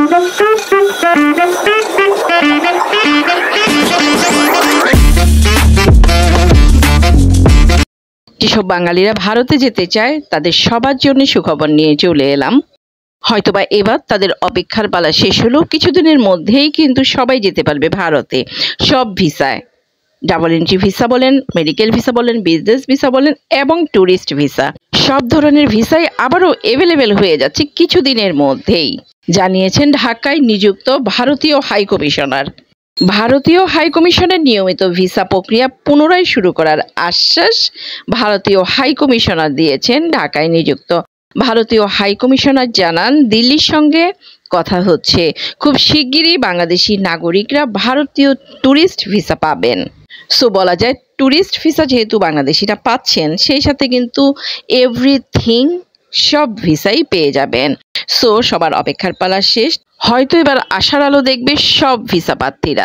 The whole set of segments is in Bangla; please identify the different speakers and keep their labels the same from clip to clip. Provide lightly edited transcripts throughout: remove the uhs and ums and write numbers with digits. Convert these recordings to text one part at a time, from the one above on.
Speaker 1: যেসব বাঙালিরা ভারতে যেতে চায় তাদের সবার জন্য সুখবর নিয়ে চলে এলাম। হয়তোবা এবার তাদের অপেক্ষার পালা শেষ হলো, কিছুদিনের মধ্যেই কিন্তু সবাই যেতে পারবে ভারতে, সব ভিসায়। ডাবল এন্ট্রি ভিসা বলেন, মেডিকেল ভিসা বলেন, বিজনেস ভিসা বলেন এবং ট্যুরিস্ট ভিসা, সব ধরনের ভিসাই আবারও অ্যাভেলেবেল হয়ে যাচ্ছে কিছুদিনের মধ্যেই, জানিয়েছেন ঢাকায় নিযুক্ত ভারতীয় হাই কমিশনার। ভারতীয় হাই কমিশনের নিয়মিত ভিসা প্রক্রিয়া পুনরায় শুরু করার আশ্বাস ভারতীয় হাই কমিশনার দিয়েছেন ঢাকায় নিযুক্ত ভারতীয় হাই কমিশনার জানান, দিল্লির সঙ্গে কথা হচ্ছে, খুব শিগগিরই বাংলাদেশি নাগরিকরা ভারতীয় ট্যুরিস্ট ভিসা পাবেন। সো বলা যায় ট্যুরিস্ট ভিসা যেহেতু বাংলাদেশিরা পাচ্ছেন, সেই সাথে কিন্তু এভরিথিং সব ভিসাই পেয়ে যাবেন। সো সবার অপেক্ষার পালা শেষ, হয়তো এবার আশার আলো দেখবে সব ভিসা প্রার্থীরা।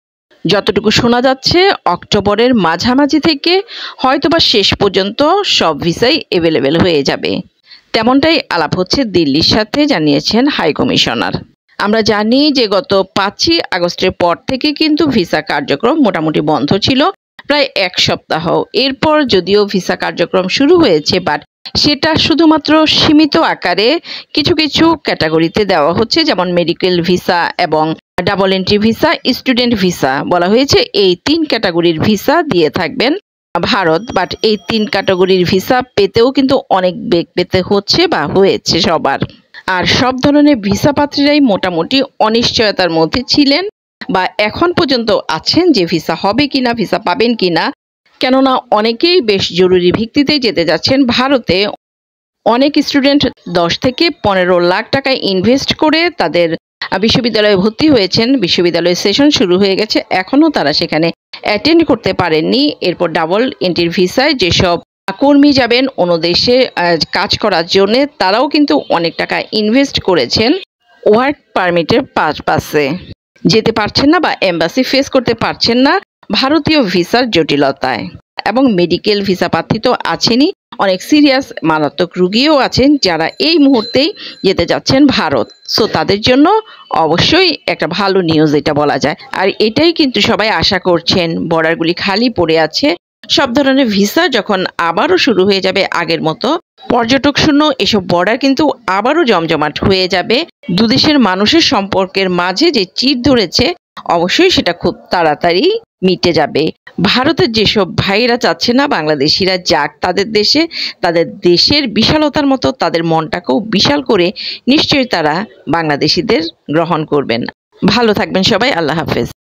Speaker 1: যতটুকু শোনা যাচ্ছে অক্টোবরের মাঝামাঝি থেকে হয়তোবা শেষ পর্যন্ত সব ভিসাই অ্যাভেলেবেল হয়ে যাবে, তেমনটাই আলাপ হচ্ছে দিল্লির সাথে, জানিয়েছেন হাই কমিশনার। আমরা জানি যে গত 5ই আগস্টের পর থেকে কিন্তু ভিসা কার্যক্রম মোটামুটি বন্ধ ছিল প্রায় এক সপ্তাহ। এরপর যদিও ভিসা কার্যক্রম শুরু হয়েছে, বাট সেটা শুধুমাত্র সীমিত আকারে কিছু কিছু ক্যাটাগরিতে দেওয়া হচ্ছে, যেমন মেডিকেল ভিসা এবং double entry visa, student visa বলা হয়েছে। এই 3 ক্যাটাগরির ভিসা দিয়ে থাকবেন ভারত, বাট এই 3 ক্যাটাগরির ভিসা পেতেও কিন্তু অনেক বেগ পেতে হচ্ছে বা হয়েছে সবার। আর সব ধরনের ভিসা প্রার্থীরাই মোটামুটি অনিশ্চয়তার মধ্যে ছিলেন বা এখন পর্যন্ত আছেন যে ভিসা হবে কিনা, ভিসা পাবেন কিনা, কেননা অনেকেই বেশ জরুরি ভিত্তিতে যেতে যাচ্ছেন ভারতে। অনেক স্টুডেন্ট 10 থেকে 15 লাখ টাকা ইনভেস্ট করে তাদের বিশ্ববিদ্যালয়ে ভর্তি হয়েছেন, বিশ্ববিদ্যালয়ের সেশন শুরু হয়ে গেছে, এখনও তারা সেখানে অ্যাটেন্ড করতে পারেননি। এরপর ডাবল এন্ট্রির ভিসায় যেসব কর্মী যাবেন অন্য দেশে কাজ করার জন্য, তারাও কিন্তু অনেক টাকা ইনভেস্ট করেছেন ওয়ার্ক পারমিটের পারপাসে, যেতে পারছেন না বা এম্বাসি ফেস করতে পারছেন না ভারতীয় ভিসার জটিলতায়। এবং মেডিকেল ভিসা প্রার্থী তো আছেনই, অনেক সিরিয়াস মারাত্মক রোগীও আছেন যারা এই মুহূর্তেই যেতে যাচ্ছেন ভারত। সো তাদের জন্য অবশ্যই একটা ভালো নিউজ এটা বলা যায়। আর এটাই কিন্তু সবাই আশা করছেন, বর্ডারগুলি খালি পড়ে আছে, সব ধরনের ভিসা যখন আবারও শুরু হয়ে যাবে আগের মতো, পর্যটক শূন্য এসব বর্ডার কিন্তু আবারও জমজমাট হয়ে যাবে। দুদেশের মানুষের সম্পর্কের মাঝে যে চির ধরেছে, অবশ্যই সেটা খুব তাড়াতাড়ি মিটে যাবে। ভারতের যেসব ভাইরা চাচ্ছে না বাংলাদেশিরা যাক তাদের দেশে, তাদের দেশের বিশালতার মতো তাদের মনটাকেও বিশাল করে নিশ্চয়ই তারা বাংলাদেশিদের গ্রহণ করবেন। ভালো থাকবেন সবাই, আল্লাহ হাফেজ।